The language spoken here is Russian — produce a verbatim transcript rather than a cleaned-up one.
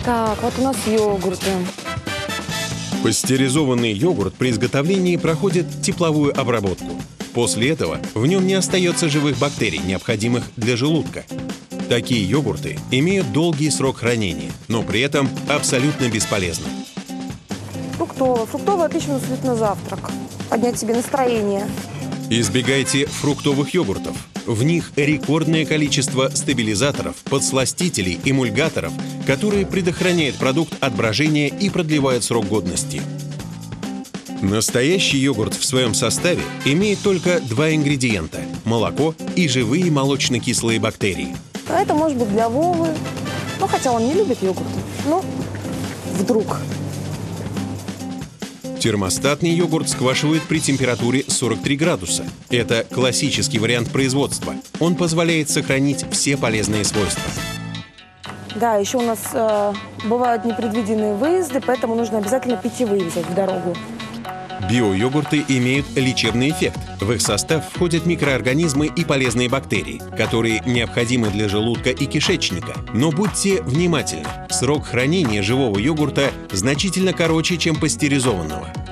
Так, вот у нас йогурты. Пастеризованный йогурт при изготовлении проходит тепловую обработку. После этого в нем не остается живых бактерий, необходимых для желудка. Такие йогурты имеют долгий срок хранения, но при этом абсолютно бесполезны. Фруктовый. Фруктовый отлично слить на завтрак. Поднять себе настроение. Избегайте фруктовых йогуртов. В них рекордное количество стабилизаторов, подсластителей, эмульгаторов, которые предохраняют продукт от брожения и продлевают срок годности. Настоящий йогурт в своем составе имеет только два ингредиента – молоко и живые молочно-кислые бактерии. А это может быть для Вовы. Ну, хотя он не любит йогурты. Ну, вдруг. Термостатный йогурт сквашивают при температуре сорок три градуса. Это классический вариант производства. Он позволяет сохранить все полезные свойства. Да, еще у нас э, бывают непредвиденные выезды, поэтому нужно обязательно питьевые взять в дорогу. Биойогурты имеют лечебный эффект. В их состав входят микроорганизмы и полезные бактерии, которые необходимы для желудка и кишечника. Но будьте внимательны. Срок хранения живого йогурта значительно короче, чем пастеризованного.